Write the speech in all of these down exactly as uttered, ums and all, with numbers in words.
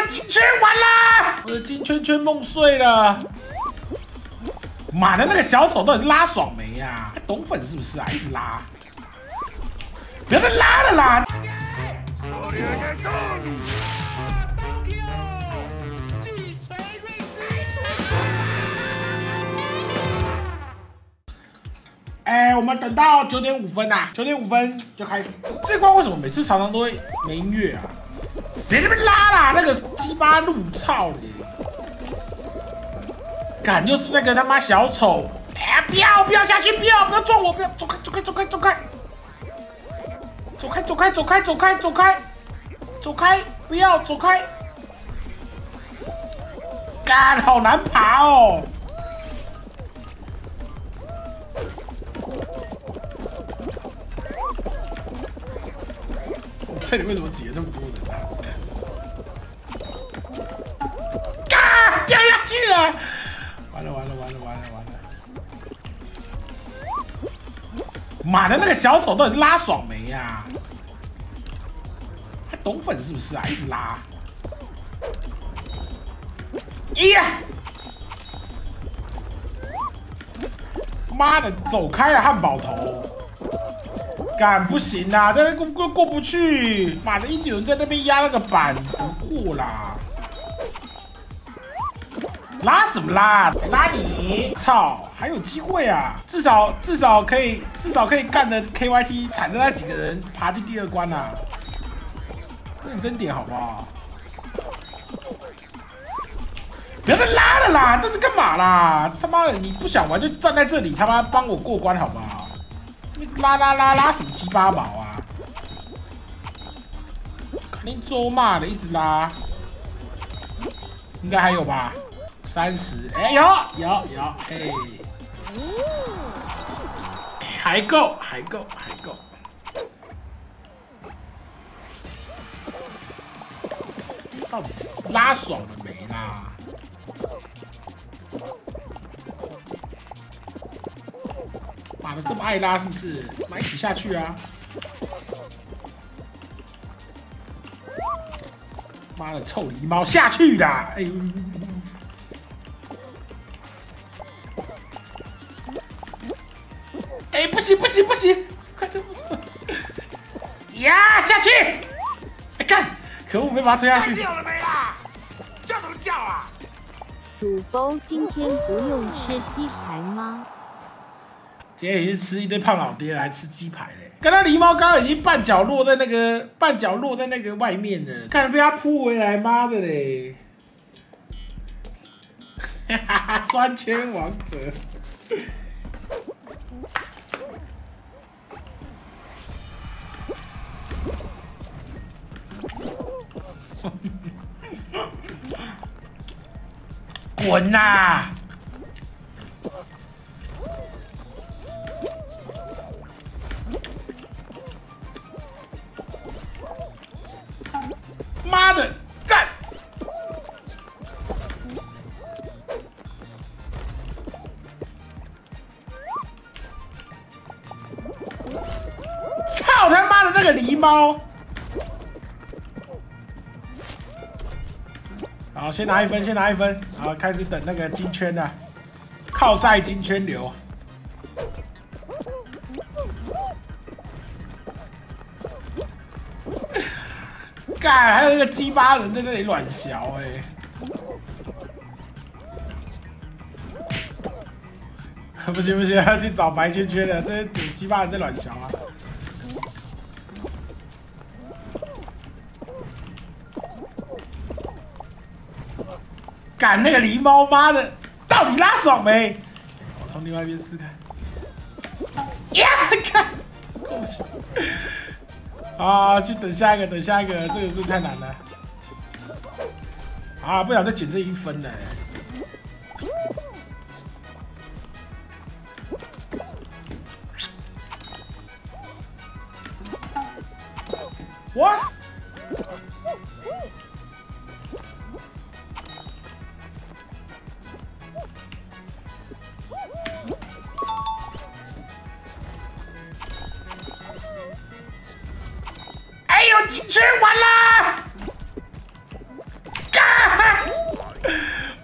金圈完了，我的金圈圈梦碎了。妈的，那个小丑到底是拉爽没呀、啊？懂粉是不是啊？一直拉，不要再拉了啦！哎、欸，我们等到九点五分呐、啊，九点五分就开始。这关为什么每次常常都会没音乐啊？谁那边拉啦？那个鸡巴路操的！干，又是那个他妈小丑！哎呀，不要不要下去，不要不要撞我，不要走开走开走开走开，走开走开走开走开走开走开，不要走开！干，好难爬哦！这里为什么挤了那么多人啊？嘎，掉下去了！完了完了完了完了完了！妈的，那个小丑到底是拉爽没呀、啊？他懂粉是不是啊？一直拉！哎呀！妈的，走开了，汉堡头！干不行啊，在那过过过不去！妈的，一直有人在那边压那个板，怎么过啦？拉什么拉？拉你！操，还有机会啊！至少至少可以至少可以干的 K Y T 铲的那几个人爬进第二关啊！认真点好不好？不要再拉了啦！这是干嘛啦？他妈的，你不想玩就站在这里，他妈帮我过关好不好？拉拉拉拉什么鸡巴毛啊！肯定咒骂的，一直拉，应该还有吧？三十，哎，有有有，嘿，还够还够还够。到底是拉爽了没啦？妈的，这么爱拉是不是？妈一起下去啊！妈的，臭狸猫下去啦！哎呦！哎，不行不行不行！快走！呀，下去！哎，干！可恶，没把他推下去。 叫了没啦？叫怎么叫啊？ 主播今天不用吃鸡排吗？ 今天也是吃一堆胖老爹来吃鸡排嘞。刚刚狸猫刚刚已经半脚落在那个半脚落在那个外面了，看被他扑回来，妈的嘞！哈哈哈，钻圈王者。滚呐！妈的，干！操他妈的那个狸猫！好，先拿一分，先拿一分。好，开始等那个金圈了，靠赛金圈流。干，还有那个鸡巴人在那里乱小哎、欸！不行不行，要去找白圈圈了，这些有鸡巴人在乱小啊！干那个狸猫，妈的，到底拉爽没？我从另外一边试看。呀，看，过不去。啊，去等下一个，等下一个，这个是太难了。啊，不想再捡这一分了、欸。What？哎呦，进去完了！干！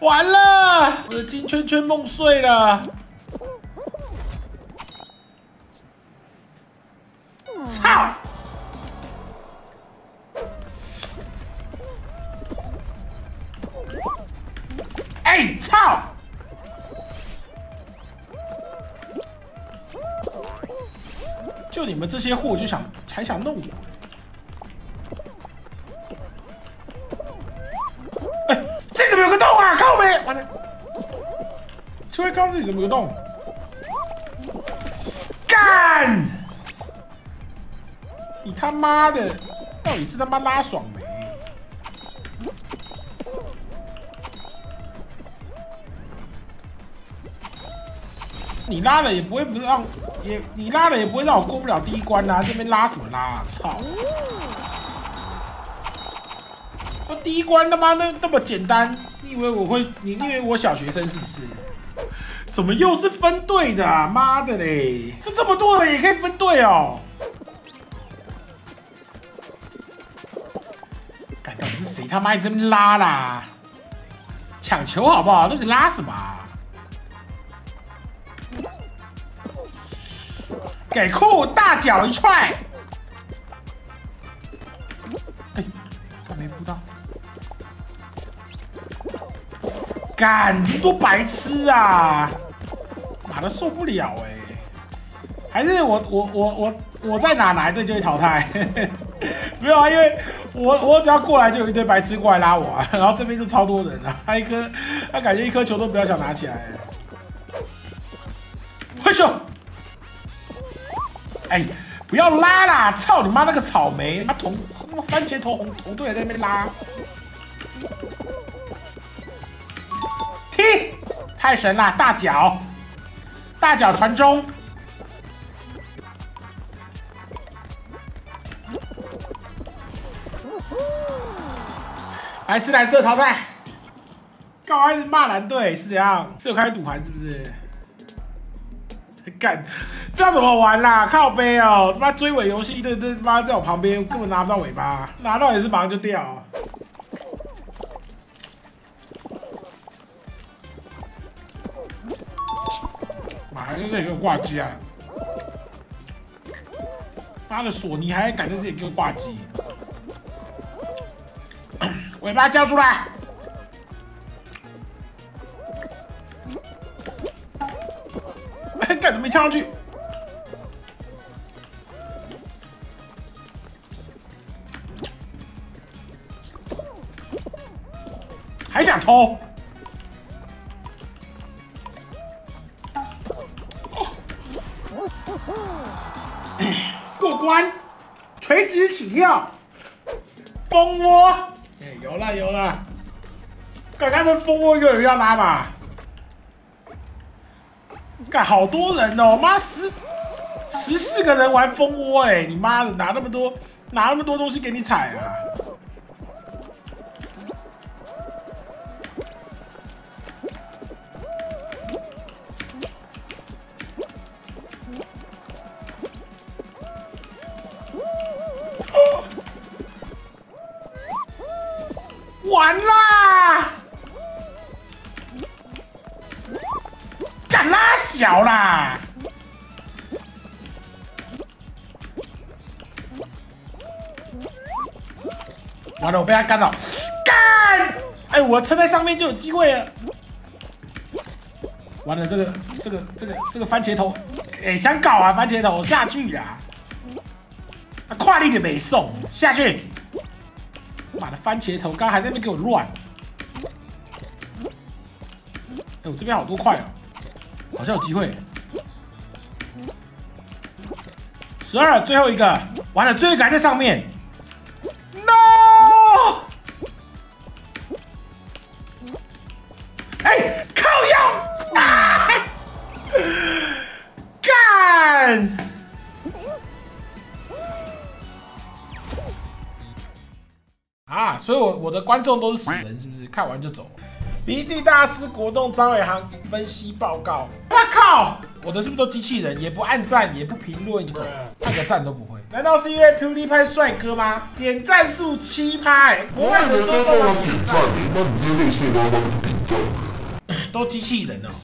完了，我的金圈圈梦碎了。操！哎，操！就你们这些货就想还想弄我？哎，这怎么有个洞啊？靠北！完了，秋叶高这里怎么有个洞？干！你他妈的，到底是他妈拉爽没？你拉了也不会不让，也你拉了也不会让我过不了第一关啊！这边拉什么拉、啊？操！那第一关他妈那那么简单，你以为我会？你以为我小学生是不是？怎么又是分队的啊？妈的嘞！这这么多人也可以分队哦！看到底是谁他妈在这边拉啦？抢球好不好？到底拉什么、啊？给库大脚一踹！哎，干没扑到？干，这么多白痴啊！妈的受不了哎、欸！还是我我我我我在哪哪一队就会淘汰？没有啊，因为我我只要过来就有一堆白痴过来拉我啊，然后这边就超多人啊，他一颗他感觉一颗球都不要想拿起来、欸。快秀！哎，不要拉啦！操你妈那个草莓！他同他妈番茄头红红队在那边拉，踢！太神了！大脚，大脚传中。白痴蓝色淘汰。干嘛一直骂蓝队是怎样？是有开赌盘是不是？干，这样怎么玩啦？靠背哦，他妈追尾游戏的，这他妈在我旁边根本拿不到尾巴，拿到也是马上就掉。妈，还在这里给我挂机啊！妈的，索尼还敢在这里给我挂机？尾巴交出来！哎，干什么没跳上去？还想偷？过关，垂直起跳，蜂窝。哎、欸，有了有了，刚他们蜂窝有人要拉吧？干好多人哦，妈十十四个人玩蜂窝哎，你妈的拿那么多拿那么多东西给你踩啊！完啦！敢拉小啦！完了，我被他干扰，干！哎，我撑在上面就有机会了。完了，这个这个这个这个番茄头，哎，想搞啊，番茄头下去啦！他跨力的没送下去。妈的，番茄头刚刚还在那边给我乱。哎，我这边好多块哦，好像有机会。十二，最后一个，完了，最后一个还在上面。No！ 哎，靠腰！啊！干！啊，所以我我的观众都是死人，是不是？看完就走。迷弟大师国栋张伟航分析报告。我靠！我的是不是都机器人？也不按赞，也不评论，就走，按个赞都不会。难道是因为 PewDiePie 帅哥吗？点赞数七趴，哎，国外人都帮忙点赞。那你就类似帮忙点赞。 都机器人哦。